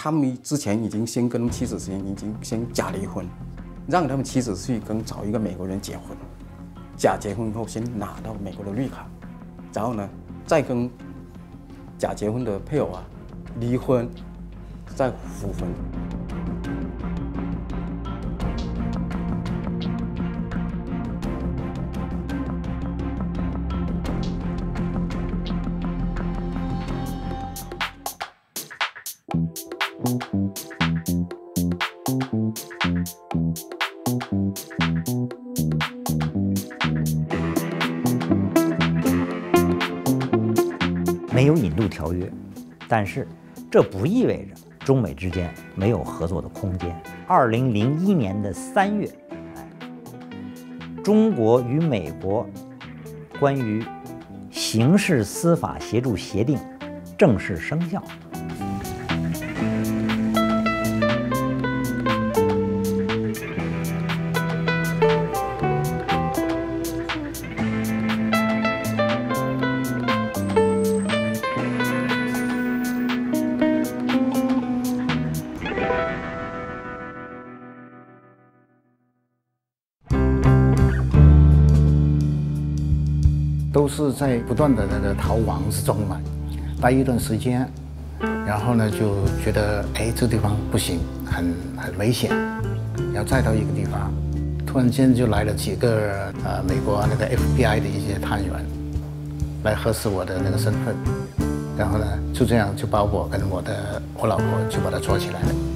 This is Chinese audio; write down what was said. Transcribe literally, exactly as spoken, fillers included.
他们之前已经先跟妻子之间已经先假离婚，让他们妻子去跟找一个美国人结婚，假结婚后先拿到美国的绿卡，然后呢再跟假结婚的配偶啊离婚，再复婚。 没有引渡条约，但是这不意味着中美之间没有合作的空间。二零零一年的三月，哎，中国与美国关于刑事司法协助协定正式生效。 都是在不断的那个逃亡之中嘛，待一段时间，然后呢就觉得哎这个地方不行，很很危险，然后再到一个地方，突然间就来了几个呃美国那个 F B I 的一些探员，来核实我的那个身份，然后呢就这样就把我跟我的我老婆就把她抓起来了。